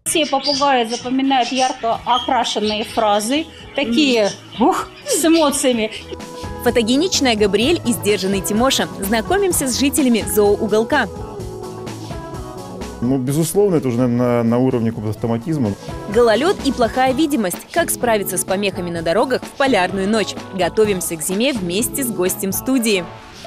Все попугаи запоминают ярко окрашенные фразы, такие с эмоциями. Фотогеничная Габриэль и сдержанный Тимоша. Знакомимся с жителями зооуголка. Ну, безусловно, это уже на уровне автоматизма. Гололед и плохая видимость. Как справиться с помехами на дорогах в полярную ночь? Готовимся к зиме вместе с гостем студии.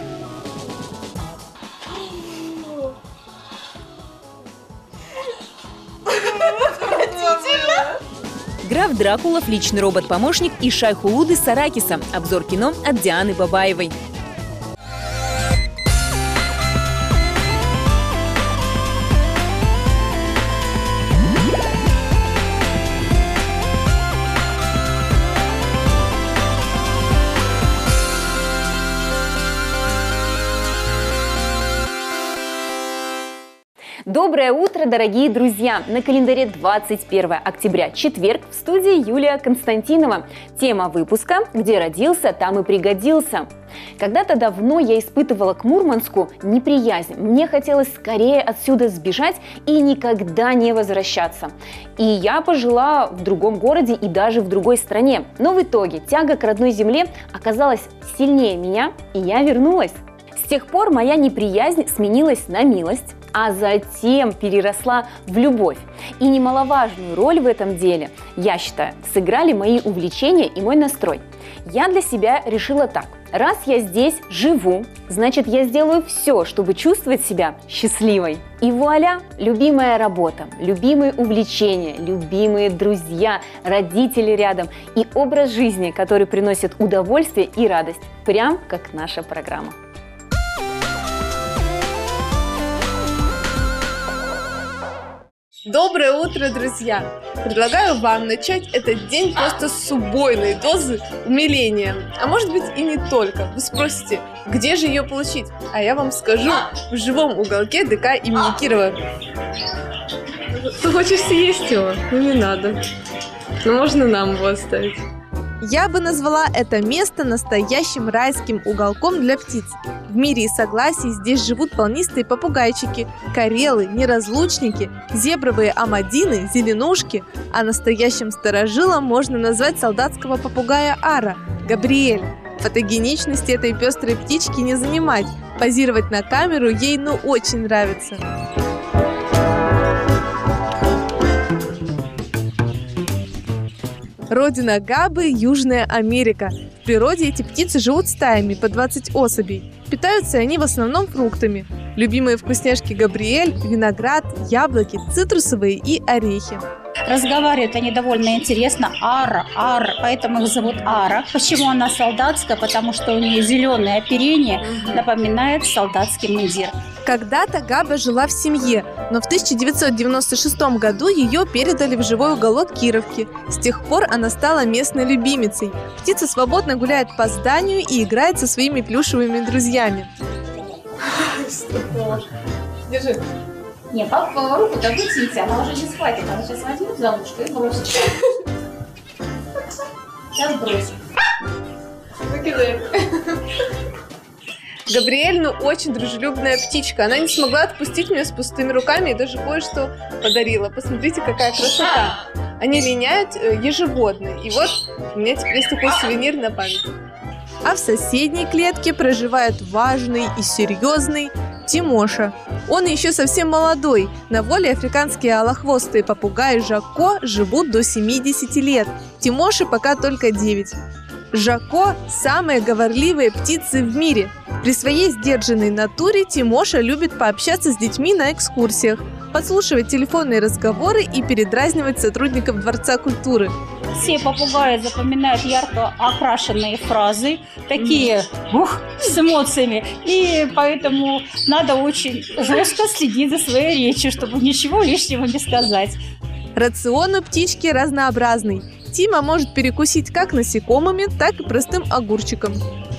Граф Дракулов, личный робот-помощник и Шайхулуд из Аракиса. Обзор кино от Дианы Бабаевой. Доброе утро, дорогие друзья! На календаре 21 октября, четверг, в студии Юлия Константинова. Тема выпуска «Где родился, там и пригодился». Когда-то давно я испытывала к Мурманску неприязнь. Мне хотелось скорее отсюда сбежать и никогда не возвращаться. И я пожила в другом городе и даже в другой стране. Но в итоге тяга к родной земле оказалась сильнее меня, и я вернулась. С тех пор моя неприязнь сменилась на милость, а затем переросла в любовь. И немаловажную роль в этом деле, я считаю, сыграли мои увлечения и мой настрой. Я для себя решила так. Раз я здесь живу, значит, я сделаю все, чтобы чувствовать себя счастливой. И вуаля! Любимая работа, любимые увлечения, любимые друзья, родители рядом и образ жизни, который приносит удовольствие и радость, прям как наша программа. Доброе утро, друзья! Предлагаю вам начать этот день просто с убойной дозы умиления. А может быть и не только. Вы спросите, где же ее получить? А я вам скажу, в живом уголке ДК имени Кирова. Ты хочешь съесть его? Ну не надо. Но можно нам его оставить. Я бы назвала это место настоящим райским уголком для птиц. В мире и согласии здесь живут волнистые попугайчики, карелы, неразлучники, зебровые амадины, зеленушки, а настоящим старожилом можно назвать солдатского попугая Ара, Габриэль. Фотогеничности этой пестрой птички не занимать, позировать на камеру ей очень нравится. Родина Габы – Южная Америка. В природе эти птицы живут стаями по 20 особей. Питаются они в основном фруктами. Любимые вкусняшки Габриэль – виноград, яблоки, цитрусовые и орехи. Разговаривают они довольно интересно. Ара, поэтому их зовут Ара. Почему она солдатская? Потому что у нее зеленое оперение напоминает солдатский мундир. Когда-то Габа жила в семье, но в 1996 году ее передали в живой уголок Кировки. С тех пор она стала местной любимицей. Птица свободно гуляет по зданию и играет со своими плюшевыми друзьями. Держи. Не, папа руку-то вытяните, она уже не схватит. Она сейчас возьмет за ушко и бросит. Сейчас бросит. Выкидаем. Габриэль, очень дружелюбная птичка. Она не смогла отпустить меня с пустыми руками и даже кое-что подарила. Посмотрите, какая красота. Они линяют ежегодно. И вот у меня теперь есть такой сувенир на память. А в соседней клетке проживает важный и серьезный Тимоша. Он еще совсем молодой. На воле африканские алохвостые попугаи Жако живут до 70 лет. Тимоше пока только 9. Жако – самые говорливые птицы в мире. При своей сдержанной натуре Тимоша любит пообщаться с детьми на экскурсиях, подслушивать телефонные разговоры и передразнивать сотрудников Дворца культуры. Все попугаи запоминают ярко окрашенные фразы, такие с эмоциями. И поэтому надо очень жестко следить за своей речью, чтобы ничего лишнего не сказать. Рацион у птички разнообразный. Тима может перекусить как насекомыми, так и простым огурчиком.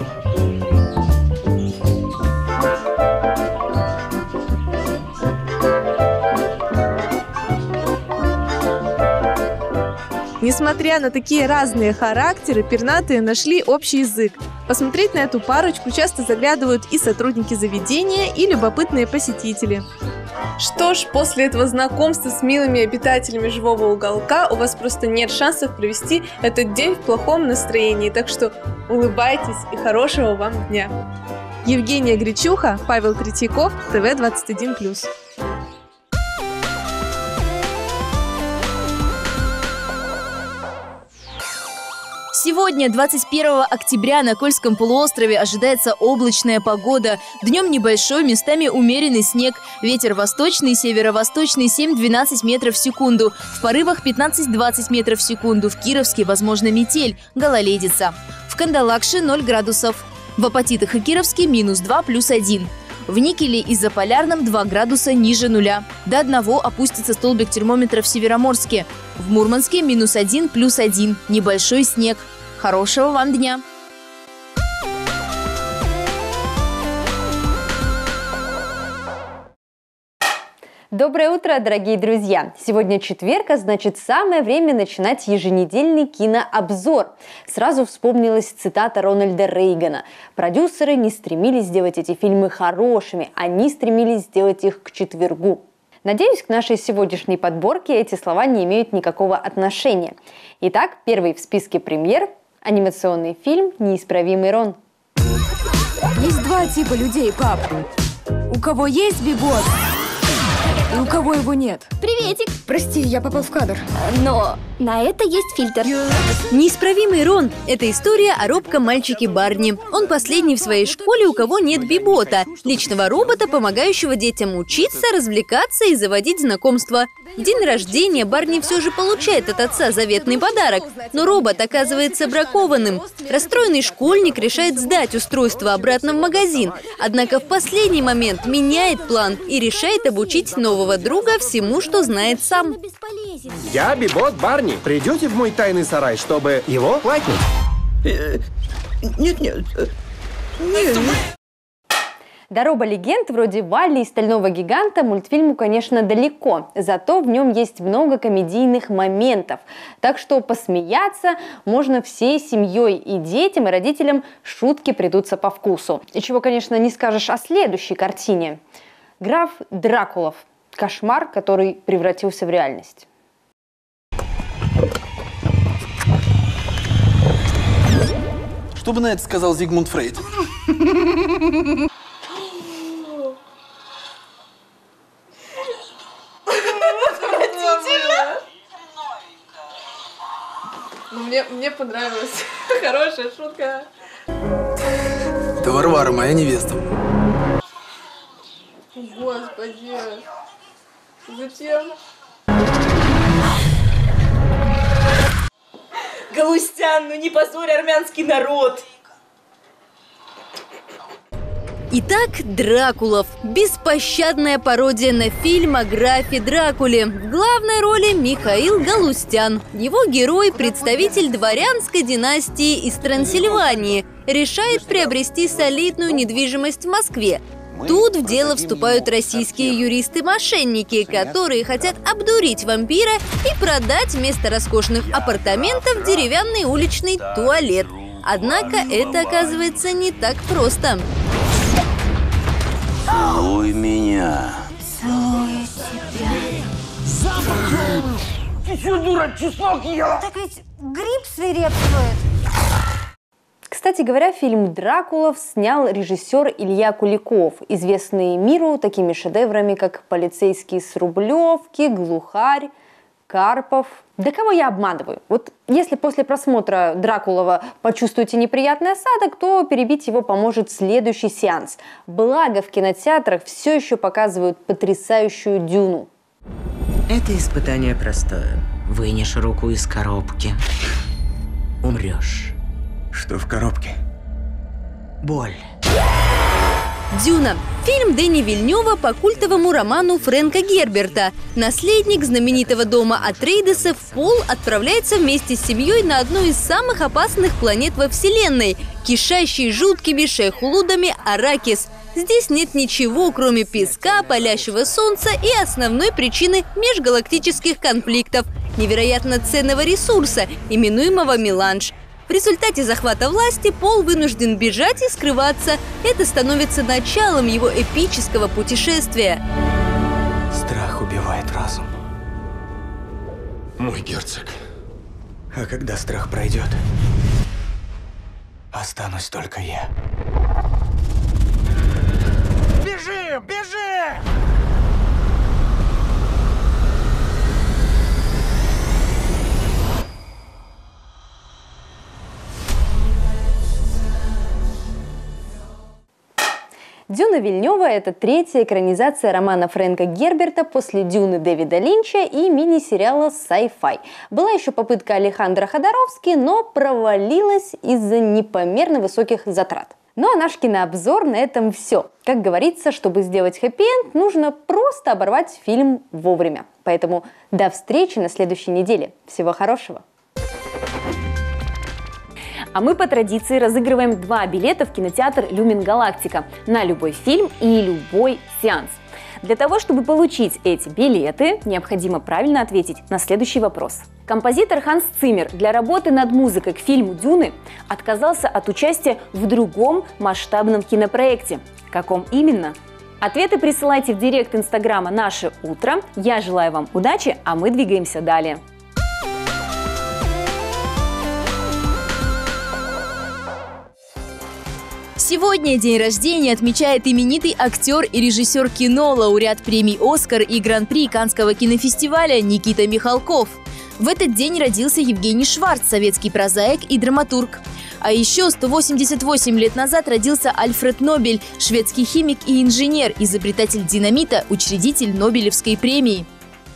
Несмотря на такие разные характеры, пернатые нашли общий язык. Посмотреть на эту парочку часто заглядывают и сотрудники заведения, и любопытные посетители. Что ж, после этого знакомства с милыми обитателями живого уголка у вас просто нет шансов провести этот день в плохом настроении. Так что улыбайтесь и хорошего вам дня. Евгения Гречуха, Павел Третьяков, ТВ-21+. Сегодня, 21 октября, на Кольском полуострове ожидается облачная погода. Днем небольшой, местами умеренный снег. Ветер восточный, северо-восточный 7-12 метров в секунду. В порывах 15-20 метров в секунду. В Кировске возможна метель, гололедица. В Кандалакше 0 градусов. В Апатитах и Кировске -2 +1. В Никеле и Заполярном 2 градуса ниже нуля. До 1 опустится столбик термометра в Североморске. В Мурманске -1 +1. Небольшой снег. Хорошего вам дня! Доброе утро, дорогие друзья! Сегодня четверг, а значит самое время начинать еженедельный кинообзор. Сразу вспомнилась цитата Рональда Рейгана. Продюсеры не стремились сделать эти фильмы хорошими, они стремились сделать их к четвергу. Надеюсь, к нашей сегодняшней подборке эти слова не имеют никакого отношения. Итак, первый в списке премьер – анимационный фильм «Неисправимый Рон». Есть два типа людей, пап. У кого есть бибот, и у кого его нет. Приветик! Прости, я попал в кадр. Но на это есть фильтр. Неисправимый Рон – это история о робком мальчике Барни. Он последний в своей школе, у кого нет бибота – личного робота, помогающего детям учиться, развлекаться и заводить знакомства. В день рождения Барни все же получает от отца заветный подарок, но робот оказывается бракованным. Расстроенный школьник решает сдать устройство обратно в магазин, однако в последний момент меняет план и решает обучить нового друга всему, что знает сам. Я бибот Барни. Придете в мой тайный сарай, чтобы его лайкнуть? Нет. Дорога легенд вроде Валли и Стального гиганта мультфильму, конечно, далеко, зато в нем есть много комедийных моментов. Так что посмеяться можно всей семьей, и детям, и родителям шутки придутся по вкусу. И чего, конечно, не скажешь о следующей картине. Граф Дракулов. Кошмар, который превратился в реальность. Что бы на это сказал Зигмунд Фрейд? Мне понравилось. Хорошая шутка. Это Варвара, моя невеста. Господи. Зачем? Галустян, ну не позорь армянский народ! Итак, Дракулов. Беспощадная пародия на фильм о графе Дракуле. В главной роли Михаил Галустян. Его герой, представитель дворянской династии из Трансильвании, решает приобрести солидную недвижимость в Москве. Тут в дело вступают российские юристы-мошенники, которые хотят обдурить вампира и продать вместо роскошных апартаментов деревянный уличный туалет. Однако это оказывается не так просто. Целуй меня. Целую тебя. Ты что, дура, чеснок ела? Так ведь гриб свирепствует. Кстати говоря, фильм «Дракулов» снял режиссер Илья Куликов, известный миру такими шедеврами, как «Полицейский с Рублевки», «Глухарь», «Карпов». Да кого я обманываю? Вот если после просмотра «Дракулова» почувствуете неприятный осадок, то перебить его поможет следующий сеанс. Благо в кинотеатрах все еще показывают потрясающую «Дюну». Это испытание простое. Вынешь руку из коробки. Умрешь. Что в коробке? Боль. «Дюна» – фильм Дэни Вильнёва по культовому роману Фрэнка Герберта. Наследник знаменитого дома Атрейдесов Пол отправляется вместе с семьей на одну из самых опасных планет во Вселенной, кишащей жуткими шейхулудами Аракис. Здесь нет ничего, кроме песка, палящего солнца и основной причины межгалактических конфликтов – невероятно ценного ресурса, именуемого меланж. В результате захвата власти Пол вынужден бежать и скрываться. Это становится началом его эпического путешествия. убивает разум. Мой герцог. А когда страх пройдет, останусь только я. Бежим! Бежим! «Дюна» Вильнёва – это третья экранизация романа Фрэнка Герберта после «Дюны» Дэвида Линча и мини-сериала «Sci-Fi». Была еще попытка Алехандро Ходоровски, но провалилась из-за непомерно высоких затрат. Ну а наш кинообзор на этом все. Как говорится, чтобы сделать хэппи-энд, нужно просто оборвать фильм вовремя. Поэтому до встречи на следующей неделе. Всего хорошего! А мы по традиции разыгрываем 2 билета в кинотеатр «Люмен Галактика» на любой фильм и любой сеанс. Для того, чтобы получить эти билеты, необходимо правильно ответить на следующий вопрос. Композитор Ханс Циммер для работы над музыкой к фильму «Дюны» отказался от участия в другом масштабном кинопроекте. Каком именно? Ответы присылайте в директ инстаграма «Наше утро». Я желаю вам удачи, а мы двигаемся далее. Сегодня день рождения отмечает именитый актер и режиссер кино, лауреат премий «Оскар» и Гран-при Каннского кинофестиваля Никита Михалков. В этот день родился Евгений Шварц, советский прозаик и драматург. А еще 188 лет назад родился Альфред Нобель, шведский химик и инженер, изобретатель динамита, учредитель Нобелевской премии.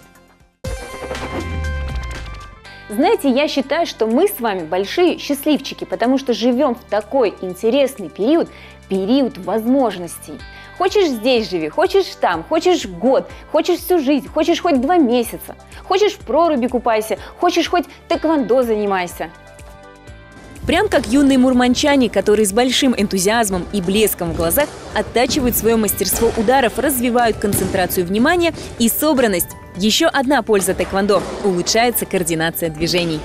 Знаете, я считаю, что мы с вами большие счастливчики, потому что живем в такой интересный период, период возможностей. Хочешь здесь живи, хочешь там, хочешь год, хочешь всю жизнь, хочешь хоть 2 месяца, хочешь в проруби купайся, хочешь хоть тэквондо занимайся. Прям как юные мурманчане, которые с большим энтузиазмом и блеском в глазах оттачивают свое мастерство ударов, развивают концентрацию внимания и собранность. Еще одна польза тэквондо – улучшается координация движений.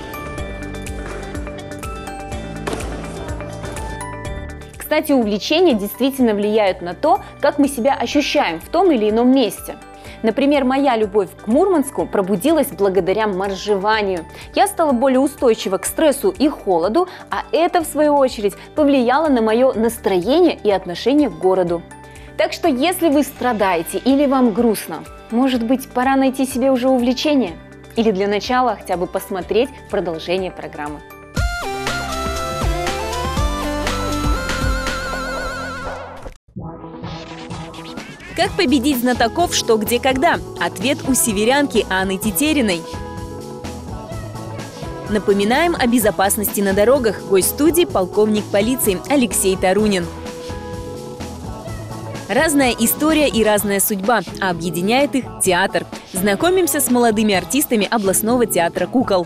Кстати, увлечения действительно влияют на то, как мы себя ощущаем в том или ином месте. Например, моя любовь к Мурманску пробудилась благодаря моржеванию. Я стала более устойчива к стрессу и холоду, а это, в свою очередь, повлияло на мое настроение и отношение к городу. Так что, если вы страдаете или вам грустно, может быть, пора найти себе уже увлечение? Или для начала хотя бы посмотреть продолжение программы. Как победить знатоков «Что, где, когда»? Ответ у северянки Анны Тетериной. Напоминаем о безопасности на дорогах. Гость студии – полковник полиции Алексей Тарунин. Разная история и разная судьба, а объединяет их театр. Знакомимся с молодыми артистами областного театра кукол.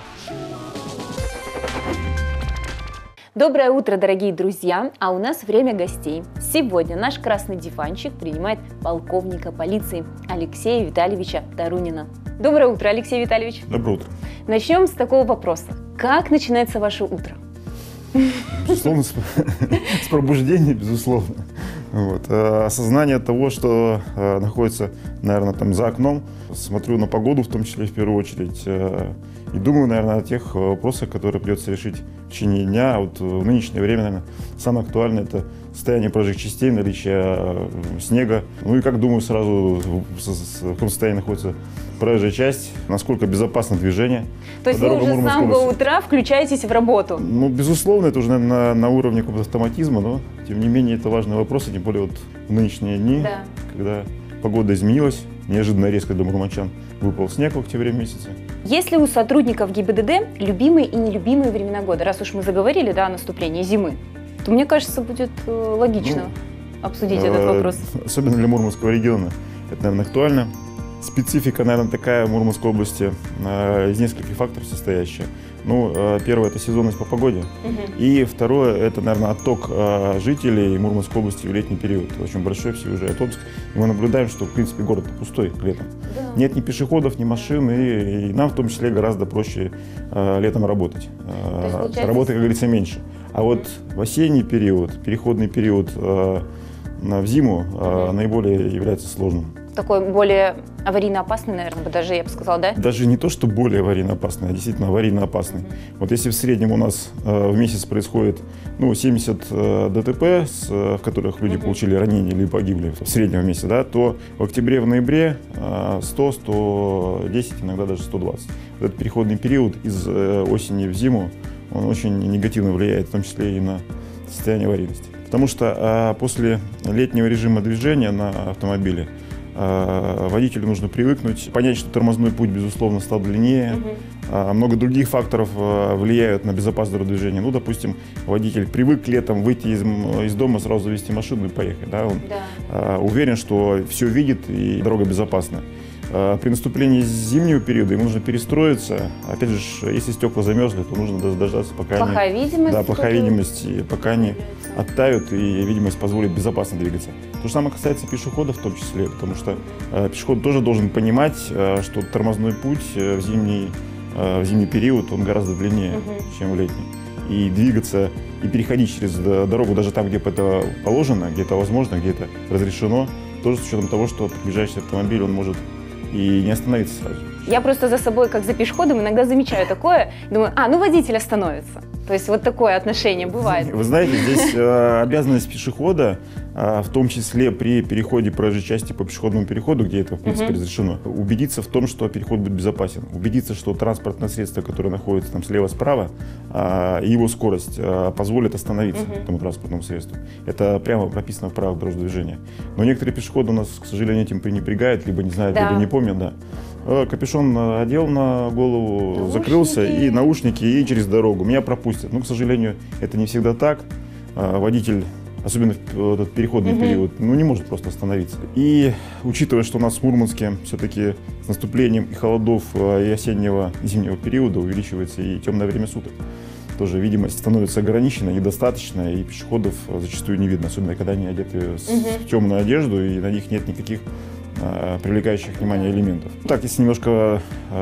Доброе утро, дорогие друзья! А у нас время гостей. Сегодня наш красный диванчик принимает полковника полиции Алексея Витальевича Тарунина. Доброе утро, Алексей Витальевич! Доброе утро! Начнем с такого вопроса. Как начинается ваше утро? Безусловно, с пробуждения, безусловно. Вот. Осознание того, что находится, наверное, там за окном, смотрю на погоду, в том числе в первую очередь, и думаю, наверное, о тех вопросах, которые придется решить в течение дня. Вот в нынешнее время, наверное, самое актуальное – это состояние проезжих частей, наличие снега. Ну и, как думаю, сразу в каком состоянии находится проезжая часть, насколько безопасно движение. То есть вы уже с самого утра включаетесь в работу? Ну, безусловно, это уже, наверное, на уровне какого-то автоматизма, но, тем не менее, это важные вопросы, тем более вот в нынешние дни, да, когда погода изменилась, неожиданно резко для мурманчан выпал снег в октябре месяце. Есть ли у сотрудников ГИБДД любимые и нелюбимые времена года? Раз уж мы заговорили, да, о наступлении зимы, то, мне кажется, будет логично обсудить этот вопрос. Особенно для Мурманского региона это, наверное, актуально. Специфика, наверное, такая в Мурманской области из нескольких факторов состоящая. Ну, первое – это сезонность по погоде. И второе – это, наверное, отток жителей Мурманской области в летний период. Очень большой, все уезжают в Омск. И мы наблюдаем, что, в принципе, город пустой летом. Да. Нет ни пешеходов, ни машин, и нам, в том числе, гораздо проще летом работать. Работы, как говорится, меньше. А вот в осенний период, переходный период в зиму наиболее является сложным. такой более аварийно опасный, наверное, даже я бы сказала, да? Даже не то, что более аварийно опасный, а действительно аварийно опасный. Вот если в среднем у нас в месяц происходит 70 ДТП, в которых люди получили ранения или погибли в среднем в месяц, да, то в октябре, в ноябре 100, 110, иногда даже 120. Вот этот переходный период из осени в зиму, он очень негативно влияет, в том числе и на состояние аварийности. Потому что после летнего режима движения на автомобиле водителю нужно привыкнуть, понять, что тормозной путь, безусловно, стал длиннее. Много других факторов влияют на безопасное движение. Ну, допустим, водитель привык летом выйти из дома, сразу завести машину и поехать. Да? Он уверен, что все видит и дорога безопасна. При наступлении зимнего периода ему нужно перестроиться. Опять же, если стекла замерзли, то нужно дождаться, пока плохая видимость, пока они оттают, и видимость позволит безопасно двигаться. То же самое касается пешеходов в том числе, потому что пешеход тоже должен понимать, что тормозной путь в зимний период он гораздо длиннее, чем в летний. И двигаться, и переходить через дорогу даже там, где это положено, где это возможно, где это разрешено, тоже с учетом того, что приближающийся автомобиль, он может и не остановиться сразу. Я просто за собой, как за пешеходом, иногда замечаю такое, думаю, водитель остановится. То есть вот такое отношение бывает. Вы знаете, здесь обязанность пешехода, в том числе при переходе проезжей части по пешеходному переходу, где это, в принципе, разрешено, убедиться в том, что переход будет безопасен. Убедиться, что транспортное средство, которое находится там слева-справа, и его скорость позволит остановиться этому транспортному средству. Это прямо прописано в правилах дорожного движения. Но некоторые пешеходы у нас, к сожалению, этим пренебрегают, либо не знают, либо не помнят. Да. Капюшон одел на голову, закрылся, и наушники, и через дорогу. Меня пропустят. Но, к сожалению, это не всегда так. Водитель, особенно в этот переходный период, не может просто остановиться. И учитывая, что у нас в Мурманске все-таки с наступлением и холодов, и осеннего, и зимнего периода увеличивается и темное время суток, тоже видимость становится ограничена, недостаточно, и пешеходов зачастую не видно, особенно когда они одеты в темную одежду, и на них нет никаких привлекающих внимание элементов. Так, если немножко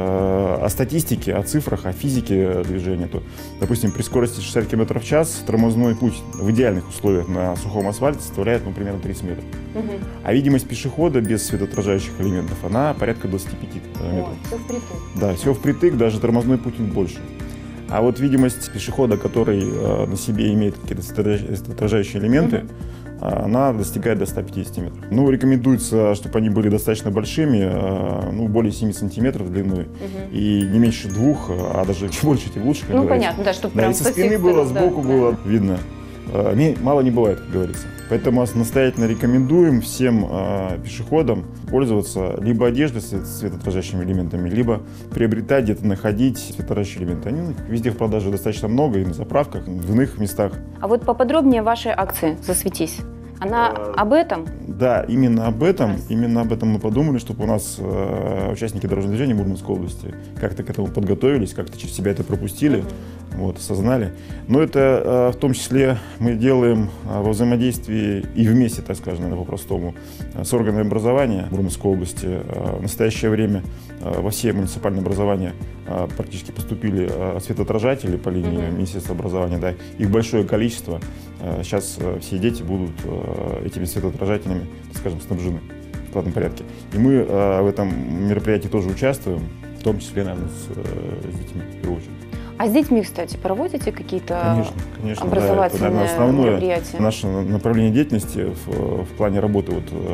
о статистике, о цифрах, о физике движения, то, допустим, при скорости 60 км в час тормозной путь в идеальных условиях на сухом асфальте составляет, примерно 30 метров. А видимость пешехода без светоотражающих элементов, она порядка 25 метров. Все впритык. Да, все впритык, даже тормозной путь больше. А вот видимость пешехода, который на себе имеет какие-то светоотражающие элементы, она достигает до 150 метров. Рекомендуется, чтобы они были достаточно большими, более 7 сантиметров длиной, и не меньше 2, а даже чем больше, тем лучше. Понятно, да, чтобы прям и со спины было, сбоку было видно. Мало не бывает, как говорится. Поэтому настоятельно рекомендуем всем пешеходам пользоваться либо одеждой с светоотражающими элементами, либо приобретать, где-то находить светоотражающие элементы. Они везде в продаже достаточно много, и на заправках, и в иных местах. А вот поподробнее о вашей акции «Засветись». Она об этом? Да, именно об этом. Именно об этом мы подумали, чтобы у нас участники дорожного движения Мурманской области как-то к этому подготовились, как-то через себя это пропустили, осознали. Но это в том числе мы делаем во взаимодействии и вместе, так скажем, наверное, по-простому, с органами образования Мурманской области. В настоящее время во все муниципальные образования практически поступили светоотражатели по линии Министерства образования. Да, их большое количество. Сейчас все дети будут этими светоотражателями, так скажем, снабжены в платном порядке. И мы в этом мероприятии тоже участвуем, в том числе, наверное, с детьми в первую очередь. А с детьми, кстати, проводите какие-то образовательные да, это, основное мероприятия? Наше направление деятельности в плане работы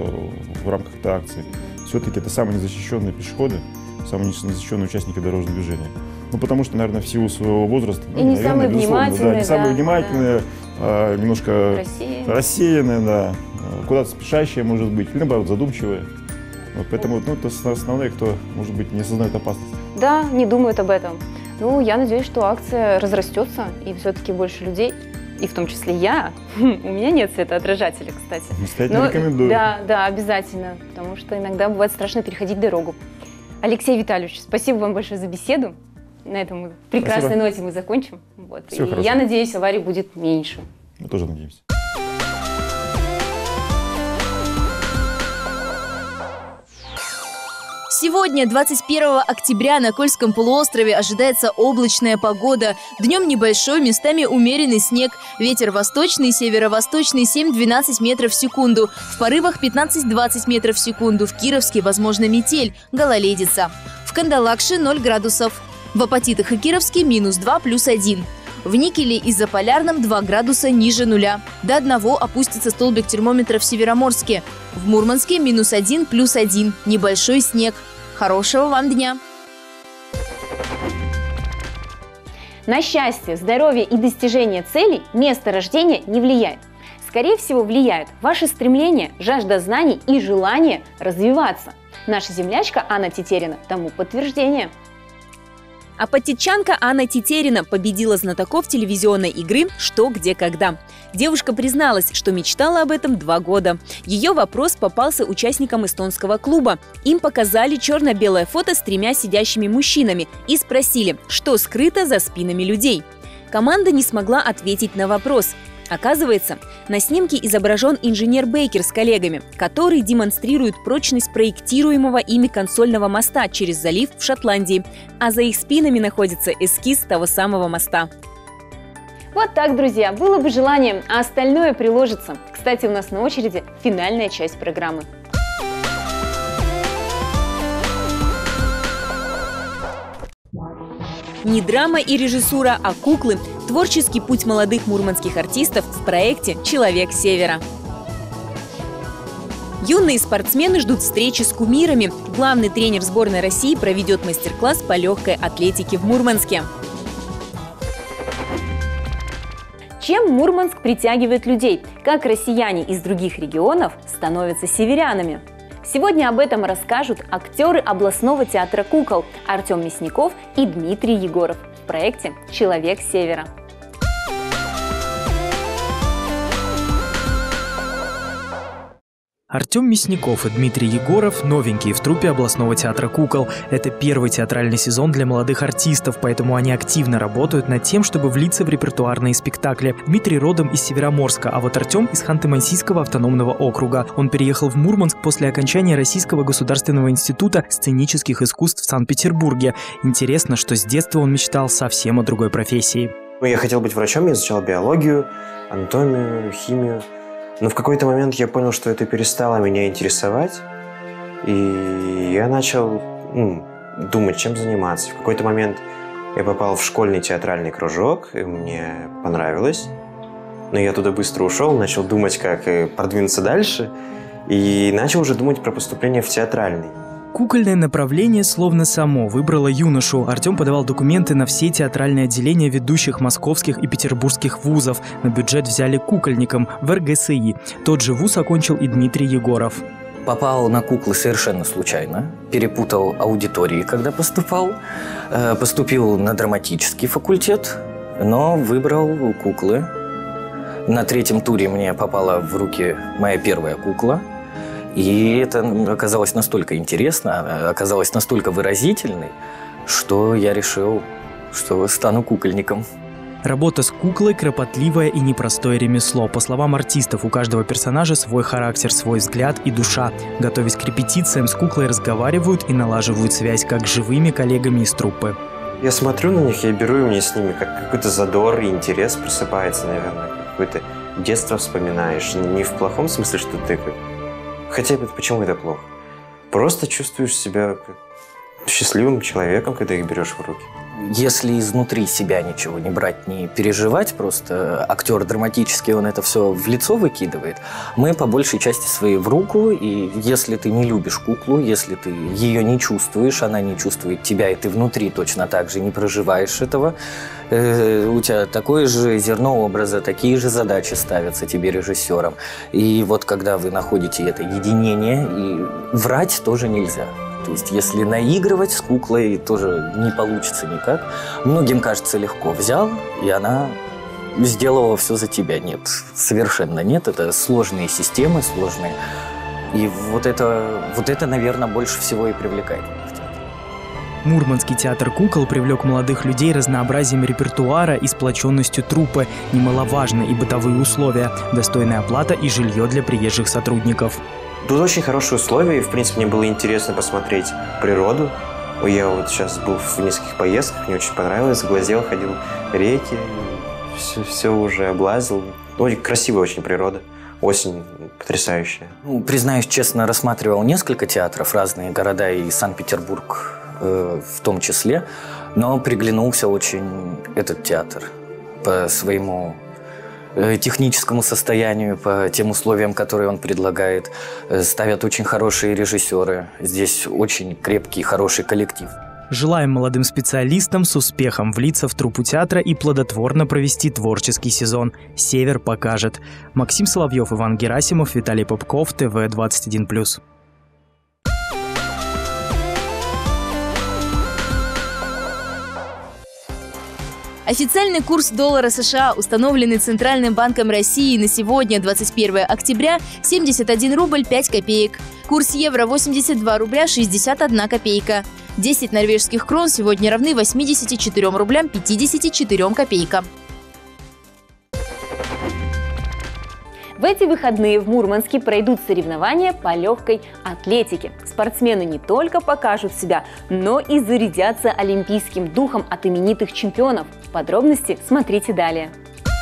в рамках этой акции. Все-таки это самые незащищенные пешеходы, самые незащищенные участники дорожного движения. Потому что, наверное, в силу своего возраста, и не самые внимательные, не самые внимательные, немножко рассеянные, да, куда-то спешащие, может быть, или наоборот задумчивые. Поэтому это основные, кто, может быть, не осознает опасность. Да, не думают об этом. Я надеюсь, что акция разрастется, и все-таки больше людей, и в том числе я, у меня нет светоотражателя, кстати. Настоятельно рекомендую. Да, обязательно, потому что иногда бывает страшно переходить дорогу. Алексей Витальевич, спасибо вам большое за беседу. На этом прекрасной ноте мы закончим. И я надеюсь, аварий будет меньше. Мы тоже надеемся. Сегодня, 21 октября, на Кольском полуострове ожидается облачная погода. Днем небольшой, местами умеренный снег. Ветер восточный, северо-восточный 7-12 метров в секунду. В порывах 15-20 метров в секунду. В Кировске возможна метель, гололедица. В Кандалакше 0 градусов. В Апатитах и Кировске -2 +1. В Никеле и Заполярном 2 градуса ниже нуля. До 1 опустится столбик термометра в Североморске. В Мурманске -1 +1. Небольшой снег. Хорошего вам дня! На счастье, здоровье и достижение целей место рождения не влияет. Скорее всего, влияют ваши стремления, жажда знаний и желание развиваться. Наша землячка Анна Тетерина тому подтверждение. Апатитчанка Анна Тетерина победила знатоков телевизионной игры «Что, где, когда». Девушка призналась, что мечтала об этом 2 года. Ее вопрос попался участникам эстонского клуба. Им показали черно-белое фото с 3 сидящими мужчинами и спросили, что скрыто за спинами людей. Команда не смогла ответить на вопрос. Оказывается, на снимке изображен инженер Бейкер с коллегами, который демонстрирует прочность проектируемого ими консольного моста через залив в Шотландии, а за их спинами находится эскиз того самого моста. Вот так, друзья, было бы желание, а остальное приложится. Кстати, у нас на очереди финальная часть программы. Не драма и режиссура, а куклы – творческий путь молодых мурманских артистов в проекте «Человек Севера». Юные спортсмены ждут встречи с кумирами. Главный тренер сборной России проведет мастер-класс по легкой атлетике в Мурманске. Чем Мурманск притягивает людей? Как россияне из других регионов становятся северянами? Сегодня об этом расскажут актеры областного театра кукол Артем Мясников и Дмитрий Егоров в проекте «Человек Севера». Артем Мясников и Дмитрий Егоров – новенькие в труппе областного театра кукол. Это первый театральный сезон для молодых артистов, поэтому они активно работают над тем, чтобы влиться в репертуарные спектакли. Дмитрий родом из Североморска, а вот Артем из Ханты-Мансийского автономного округа. Он переехал в Мурманск после окончания Российского государственного института сценических искусств в Санкт-Петербурге. Интересно, что с детства он мечтал совсем о другой профессии. Я хотел быть врачом, я изучал биологию, анатомию, химию. Но в какой-то момент я понял, что это перестало меня интересовать, и я начал думать, чем заниматься. В какой-то момент я попал в школьный театральный кружок, и мне понравилось. Но я туда быстро ушел, начал думать, как продвинуться дальше, и начал уже думать про поступление в театральный. Кукольное направление словно само выбрало юношу. Артем подавал документы на все театральные отделения ведущих московских и петербургских вузов. На бюджет взяли кукольником в РГСИ. Тот же вуз окончил и Дмитрий Егоров. Попал на куклы совершенно случайно. Перепутал аудитории, когда поступал. Поступил на драматический факультет, но выбрал куклы. На 3-м туре мне попала в руки моя первая кукла. И это оказалось настолько интересно, оказалось настолько выразительной, что я решил, что стану кукольником. Работа с куклой – кропотливое и непростое ремесло. По словам артистов, у каждого персонажа свой характер, свой взгляд и душа. Готовясь к репетициям, с куклой разговаривают и налаживают связь, как с живыми коллегами из труппы. Я смотрю на них, я беру, и мне с ними какой-то задор и интерес просыпается, наверное. Какое-то детство вспоминаешь. Не в плохом смысле, что ты Хотя почему это плохо? Просто чувствуешь себя счастливым человеком, когда их берешь в руки. Если изнутри себя ничего не брать, не переживать, просто актер драматический, он это все в лицо выкидывает, мы по большей части своей в руку, и если ты не любишь куклу, если ты ее не чувствуешь, она не чувствует тебя, и ты внутри точно так же не проживаешь этого, у тебя такое же зерно образа, такие же задачи ставятся тебе режиссером. И вот когда вы находите это единение, и врать тоже нельзя. То есть, если наигрывать с куклой, тоже не получится никак. Многим кажется легко. Взял, и она сделала все за тебя. Нет, совершенно нет. Это сложные системы, сложные. И вот это, наверное, больше всего и привлекает меня в театре. Мурманский театр кукол привлек молодых людей разнообразием репертуара и сплоченностью труппы. Немаловажны и бытовые условия, достойная оплата и жилье для приезжих сотрудников. Тут очень хорошие условия, и, в принципе, мне было интересно посмотреть природу. Я вот сейчас был в нескольких поездках, мне очень понравилось, глазел, ходил реки, все уже облазил. Ну, красивая очень природа, осень потрясающая. Ну, признаюсь честно, рассматривал несколько театров, разные города и Санкт-Петербург в том числе, но приглянулся очень этот театр по своему техническому состоянию, по тем условиям, которые он предлагает. Ставят очень хорошие режиссеры. Здесь очень крепкий, хороший коллектив. Желаем молодым специалистам с успехом влиться в труппу театра и плодотворно провести творческий сезон. «Север покажет». Максим Соловьев, Иван Герасимов, Виталий Попков, ТВ-21+. Официальный курс доллара США, установленный Центральным банком России на сегодня, 21 октября, 71 рубль 5 копеек. Курс евро 82 рубля 61 копейка. 10 норвежских крон сегодня равны 84 рублям 54 копейкам. В эти выходные в Мурманске пройдут соревнования по легкой атлетике. Спортсмены не только покажут себя, но и зарядятся олимпийским духом от именитых чемпионов. Подробности смотрите далее.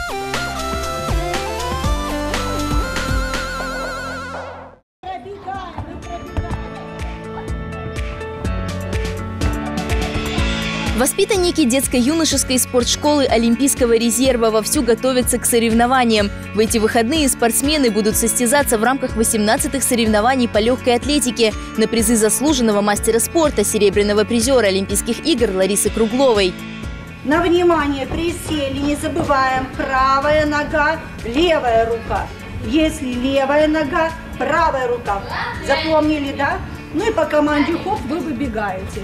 Воспитанники детско-юношеской спортшколы Олимпийского резерва вовсю готовятся к соревнованиям. В эти выходные спортсмены будут состязаться в рамках 18-х соревнований по легкой атлетике на призы заслуженного мастера спорта, серебряного призера Олимпийских игр Ларисы Кругловой. На внимание, присели, не забываем, правая нога, левая рука. Если левая нога, правая рука. Запомнили, да? Ну и по команде хоп вы выбегаете.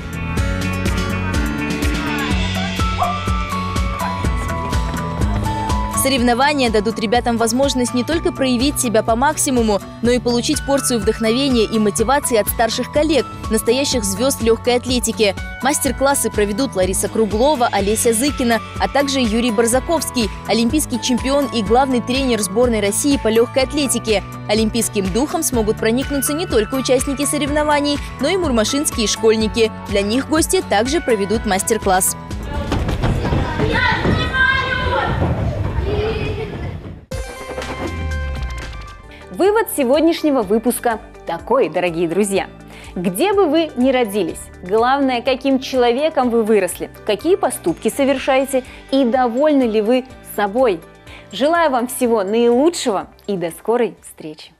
Соревнования дадут ребятам возможность не только проявить себя по максимуму, но и получить порцию вдохновения и мотивации от старших коллег, настоящих звезд легкой атлетики. Мастер-классы проведут Лариса Круглова, Олеся Зыкина, а также Юрий Барзаковский, олимпийский чемпион и главный тренер сборной России по легкой атлетике. Олимпийским духом смогут проникнуться не только участники соревнований, но и мурмашинские школьники. Для них гости также проведут мастер-класс. Вывод сегодняшнего выпуска такой, дорогие друзья. Где бы вы ни родились, главное, каким человеком вы выросли, какие поступки совершаете и довольны ли вы собой. Желаю вам всего наилучшего и до скорой встречи.